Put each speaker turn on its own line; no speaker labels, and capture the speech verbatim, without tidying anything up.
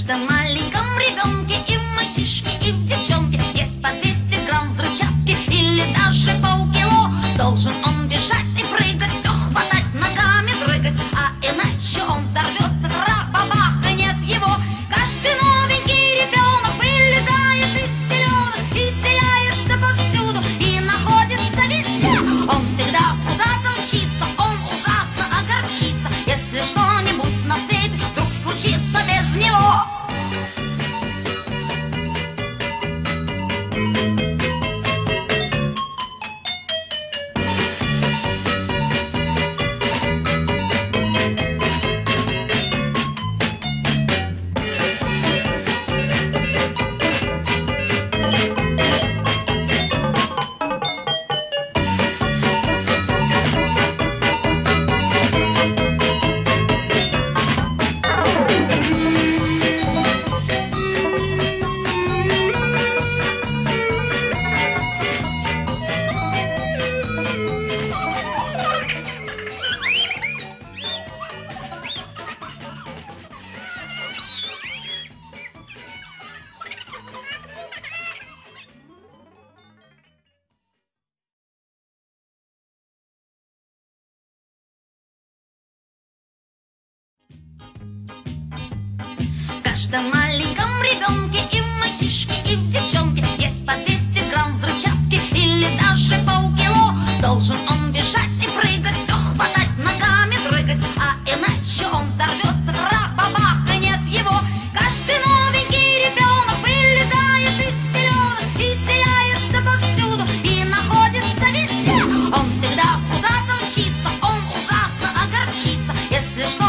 каждом маленьком ребенке и в мальчишке, и в девчонке есть по двести грамм взрывчатки или даже полкило. Должен он бежать и прыгать, все хватать, ногами дрыгать, а иначе он взорвется, трах-бабах, и нет его. Каждый новенький ребенок вылезает из пеленок и теряется повсюду, и находится везде. Он всегда куда-то мчится, он ужасно огорчится, если что-нибудь на свете вдруг случится без него. В каждом маленьком ребенке и в мальчишке, и в девчонке есть по двести грамм взрывчатки или даже полкило. Должен он бежать и прыгать, все хватать, ногами дрыгать, а иначе он взорвется, трах-бабах, и нет его. Каждый новенький ребенок вылезает из пеленок и теряется повсюду, и находится везде. Он всегда куда-то мчится, он ужасно огорчится, если что